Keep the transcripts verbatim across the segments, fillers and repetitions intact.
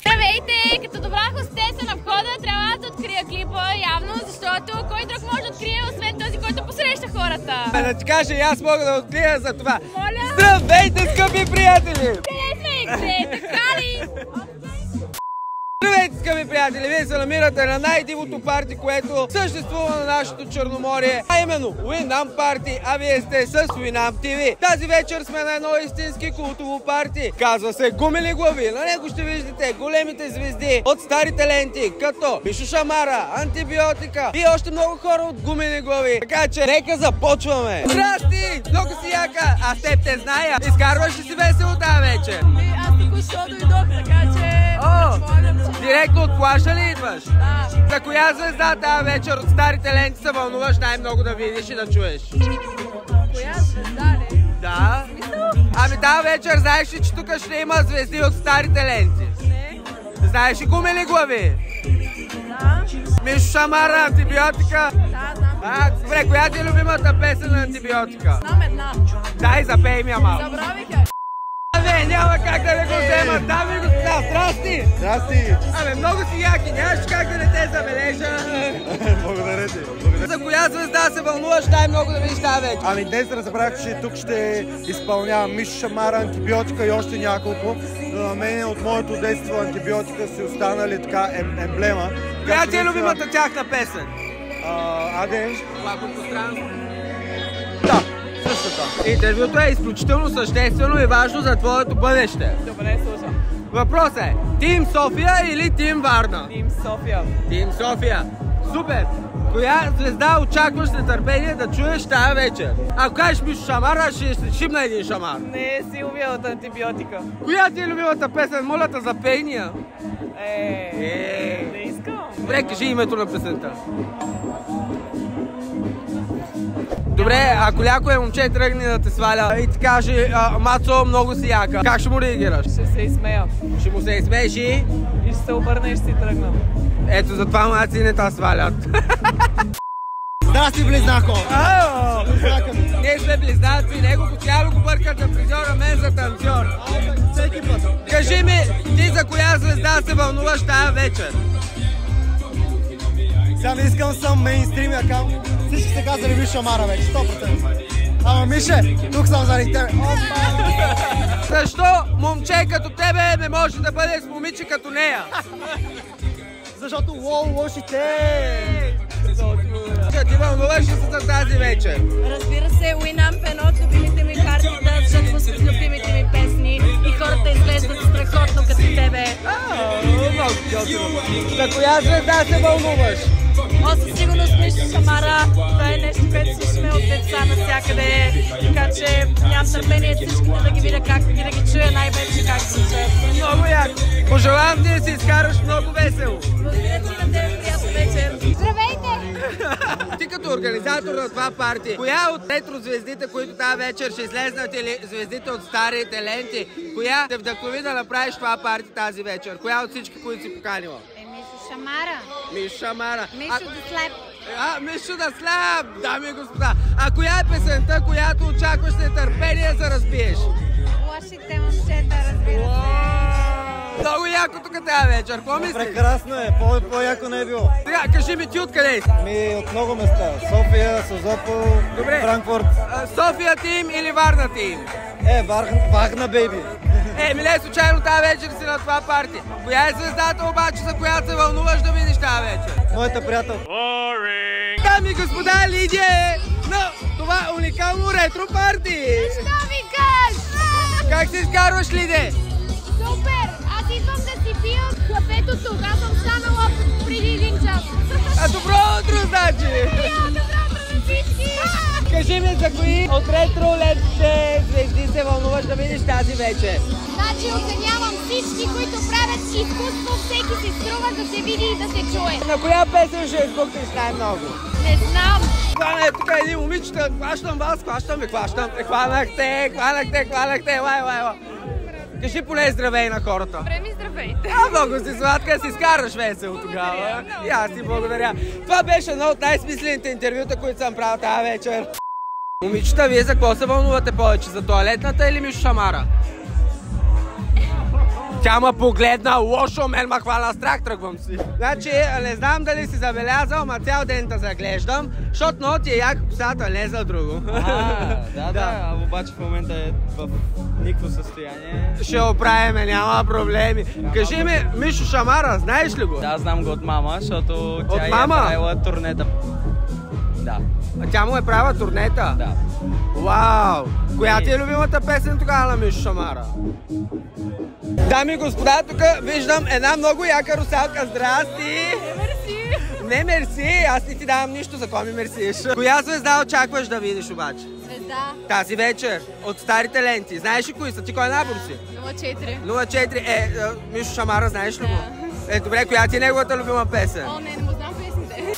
Здравейте! Като добра хостеса на входа трябва да открия клипа явно, защото кой друг може да открие, освен този, който посреща хората. Да ти кажа, и аз мога да открия за това. Моля? Здравейте, скъпи приятели! Къде сме? Така ли? Здравейте, скъпи приятели! Вие се намирате на най-дивото парти, което съществува на нашето Черноморие, а именно Winamp Party, а вие сте с Winamp ти ви. Тази вечер сме на едно истински култово парти. Казва се Гумени глави. На него ще виждате големите звезди от старите ленти, като Мишо Шамара, Антибиотика и още много хора от Гумени глави. Така че, нека започваме! Здрасти! Много си яка! Аз теб те зная! Изкарваш ли си весело тази вечер? Аз току-що дойдох, така че... О, директно от плаша ли идваш? Да. За коя звезда тази вечер от старите ленти се вълнуваш най-много да видиш и да чуеш? Коя звезда ли? Да. Ами тази вечер знаеш ли, че тук ще има звезди от старите ленти? Не. Знаеш ли Гумени глави? Да. Мишо Шамара, Антибиотика? Да, знам. А, добре, коя ти е любимата песен на Антибиотика? Знам една. Дай, запей ми я малко. Забравиха. Абе, няма как да не го вземат. Дами и господа, здрасти! Здрасти! Абе, много си яки, нямаш как да не те забележа. Благодаря ти. За коя звезда се вълнуваш най-много да видиш тази вечер? Ами днес разбрах, че тук ще изпълнявам Мишо Шамара, Антибиотика и още няколко. Но на мен от моето детство Антибиотика си останали така ем, емблема. Коя ти е любимата тяхна песен? А, аде? Плако пространство. Да, същата. Интервюто е изключително съществено и важно за твоето бъдеще. Добре, слушам. Въпросът е, Тим София или Тим Варна? Тим София. Тим София. Супер! Коя звезда очакваш с нетърпение да чуеш тази вечер? Ако кажеш Мишо Шамара, ще ще шибна един шамар. Не е Силвия от Антибиотика. Коя ти е любимата песен? Моля те, запей ни я. Е, Е. не искам. Добре, кажи името на песента. Добре, ако някое момче тръгне да те сваля и ти каже, Мацо, много си яка, как ще му реагираш? Ще се изсмея. Ще му се изсмееш и... И ще се обърна и ще си тръгна. Ето затова маци не те свалят. Здрасти, близнако! Ао! Ние сме близнаци, него постоянно го бъркат за фризьора, мен за танцор. Всеки път. Кажи ми, ти за коя звезда се вълнуваш тази вечер? Сега не искам съм мейнстрим акаунт. Всички се казали Мишо Шамара вече, сто процента. Ама Мише, тук съм заради тебе. Защо момче като тебе не може да бъде с момиче като нея? Защото лоу, лошите! Ти вълнуваш ли се за тази вечер? Разбира се, Winamp е едно от любимите ми парти, да, защото с любимите ми песни и хората изглеждат страхотно като тебе. Много готино. За коя звезда се вълнуваш? О, със сигурност Мишо Шамара, това е нещо, което слушаме от деца навсякъде, така че нямам търпение всичките да ги видя как и да ги чуя най-вече как звучат. Много яко. Пожелавам ти да си изкараш много весело. Благодаря ти на тебе, приятна вечер. Здравейте! Ти като организатор на това парти, коя от ретро звездите, които тази вечер ще излезнат, или звездите от старите ленти, коя те вдъхнови да направиш това парти тази вечер? Коя от всички, които си поканила? Е, Мишо Шамара. Мишо Шамара. Мишо да слеп. А, Мишо да слаб, дами и господа. А коя е песента, която очакваш с нетърпение да разбиеш? Лошите момчета, разбира се. Много яко тук тази вечер, какво мислиш? Прекрасно е, по-яко не е било. Сега, кажи ми ти откъде си? Ми от много места. София, Созопол, Добре. Франкфурт. А, София тим или Варна тим? Е, Варна, бейби. Е, ми не случайно тази вечер си на това парти. Коя е звездата обаче, за която се вълнуваш да видиш тази вечер? Моята приятел. Дами и господа, Лидия е на това уникално ретро парти. Що викаш? Как се изкарваш, Лидия? Супер! Аз идвам да си пия кафето тук. Аз съм станала преди един час. А добро утро, значи! Я, добро утро на всички! Кажи ми за кои от ретро лентите звезди се вълнуваш да видиш тази вечер? Значи оценявам всички, които правят изкуство. Всеки се струва да се види и да се чуе. На коя песен ще избухнеш най-много? Не знам. Това е тук един момичета, хващам вас, хващам ви, хващам те, хванахте, хванахте, хванахте, лай, лай, лай. Кажи поне здравей на хората. Време здравейте. А, много си сладка, си скараш весело тогава. И аз ти благодаря. Това беше едно от най-смислените интервюта, които съм правил тази вечер. Момичета, вие за какво се вълнувате повече? За тоалетната или Мишо Шамара? Тя ма погледна лошо, мен ма хвана страх, тръгвам си. Значи, не знам дали си забелязал, ма цял ден те заглеждам, защото много ти е яка косата, не за друго. А, да, да, а обаче в момента е в никакво състояние. Ще оправиме, няма проблеми. Кажи ми, Мишо Шамара, знаеш ли го? Да, знам го от мама, защото тя От е мама? правила турнета. Да. А тя му е правила турнета? Да. Вау! Коя ти е любимата песен тогава на Мишо Шамара? Дами и господа, тук виждам една много яка русалка. Здрасти! Мерси! Не мерси, аз не ти давам нищо, за кой ми мерсиш. Коя звезда очакваш да видиш обаче? Звезда. Тази вечер, от старите ленти. Знаеш ли кои са? Ти кой набор си? нула четири. нула четири. Е, Мишо Шамара, знаеш ли го? Е, добре, коя ти е неговата любима песен? О, не, не му знам песните.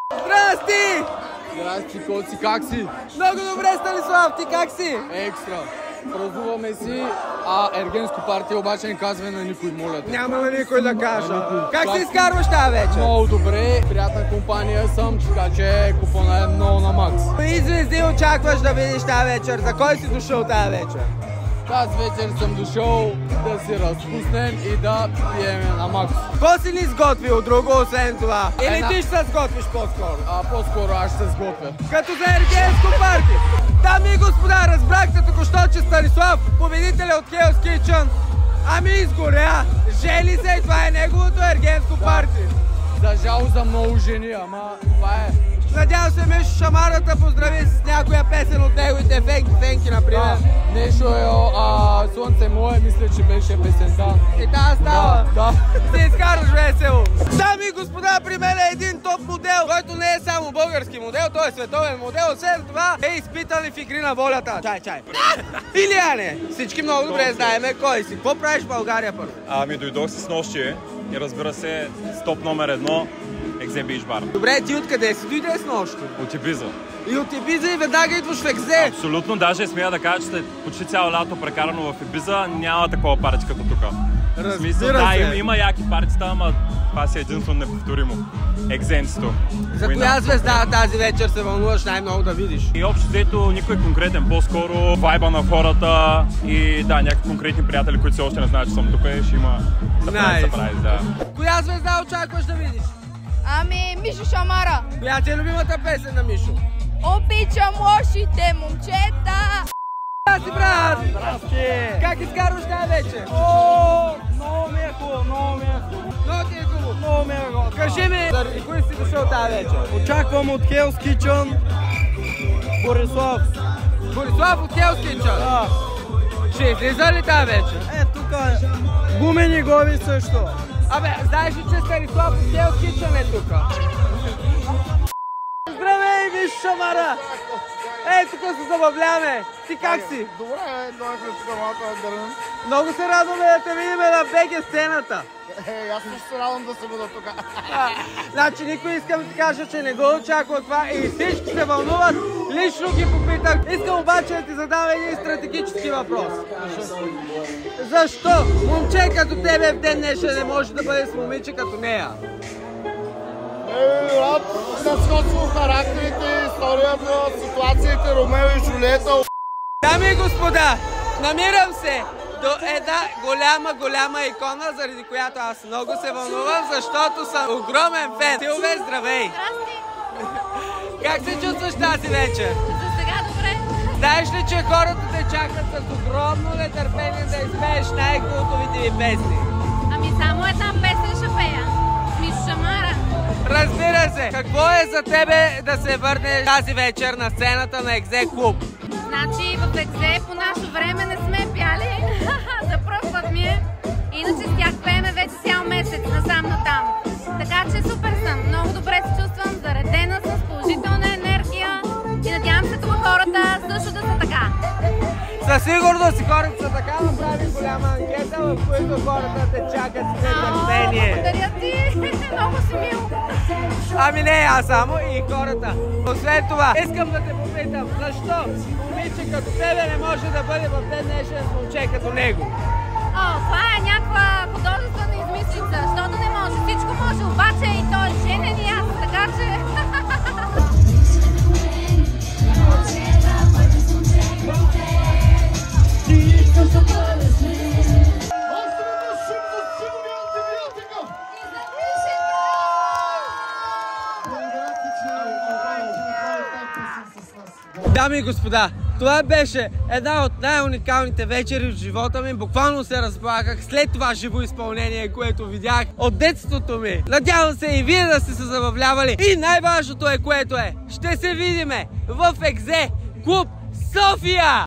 Здрасти! Здрасти, Коци, как си? Много добре, Станислав, ти как си? Екстра. Празнуваме си, а Ергенско партия обаче не казва на никой, моля те. Няма ли никой да кажа? Как Как? се изкарваш тази вечер? Много добре, приятна компания съм, така че купона е много на макс. Кои звезди очакваш да видиш тази вечер? За кой си дошъл тази вечер? Тази вечер съм дошъл да си разпуснем и да пием на макс. Какво си ни сготвил друго, освен това? Или Една- ти ще се сготвиш по-скоро? А по-скоро аз ще се сготвя. Като за Ергенско парти. Дами и господа, разбрахте току-що, че Станислав, победителя от Hell's Kitchen, ами изгоря. Жени се и това е неговото Ергенско парти. За жал за много жени, ама това е. Надявам се Мишо Шамара да поздрави с някоя песен от неговите фенки, фенки, например. А, нещо е, а, Слънце мое, мисля, че беше песента. И тази става. Да, Се изкараш весело. Дами и господа, при мен е един топ модел, който не е само български модел, той е световен модел. Освен това е изпитан и в игри на волята. Чай, чай. Илияне, всички много добре знаеме кой си. Какво правиш в България първо? Ами дойдох си с нощи и разбира се, стоп номер едно, Екзе Бич Бар. Добре, ти откъде си дойде с нощи? От Ибиза. И от Ибиза и веднага идваш в Екзе. Абсолютно, даже смея да кажа, че почти цяло лято прекарано в Ибиза, няма такова парти като тук. В смисъл, Разбира да, се. има, има яки партита, ама това си е единствено неповторимо. Екзенцето. За коя звезда тази вечер се вълнуваш най-много да видиш? И общо взето никой конкретен, по-скоро вайба на хората и да, някакви конкретни приятели, които все още не знаят, че съм тук и ще има Nice. сърпрайз, да. Коя звезда очакваш да видиш? Ами, Мишо Шамара. Коя ти е любимата песен на Мишо? Обичам лошите момчета. Здрасти, брат! Здрасти! Как изкарваш тази вечер? О, много ми е хубаво, много ми е хубаво. Много ти е хубаво. Много ми е хубаво. Кажи ми, заради кои си дошъл тази вечер? Очаквам от Hell's Kitchen Борислав. Борислав от Hell's Kitchen. Да. Ще излиза ли тази вечер? Е, тук е. Гумени глави също. Абе, знаеш ли, че Станислав от Hell's Kitchen е тук? Здравей, Мишо Шамара! Ей, тук се забавляваме. Ти как си? Добре, дойдохме тук малко да дърнем. Много се радваме да те видим на БГ сцената. Е, аз също се радвам да се бъда тук. А, значи никой искам да ти кажа, че не го очаква това и всички се вълнуват. Лично ги попитах. Искам обаче да ти задам един стратегически въпрос. Защо момче като тебе в ден днешен не може да бъде с момиче като нея? Е, брат, насходство характерите, историята, ситуациите, Ромео и Жулиета. Дами и господа, намирам се до една голяма, голяма икона, заради която аз много се вълнувам, защото съм огромен фен. Силве, здравей! Здрасти. Как се чувстваш тази вечер? За сега добре. Знаеш ли, че хората те чакат с огромно нетърпение да изпееш най-култовите ви песни? Ами само една песен ще пея. С Мишо Шамара. Разбира се! Какво е за тебе да се върнеш тази вечер на сцената на Екзе Клуб? Значи в Екзе по наше време не сме пяли. За пръв път ми е. Иначе с тях пееме вече цял месец, насам натам. Така че супер съм. Много добре се чувствам, заредена съм с положителна енергия. И надявам се тук хората също да са така. Със сигурност хората са така, направи голяма анкета, в които хората те чакат с нетърпение. Благодаря ти. Много си мил. Ами не аз само, и хората. Освен това, искам да те попитам, защо момиче като тебе не може да бъде в ден днешен с момче като него? О, това е някаква художествена измислица, защото не може. Всичко може, обаче и той е женен и аз, така че... Островата Дами и господа, това беше една от най-уникалните вечери в живота ми. Буквално се разплаках след това живо изпълнение, което видях от детството ми. Надявам се и вие да сте се забавлявали. И най-важното е, което е, ще се видиме в Екзе Клуб София!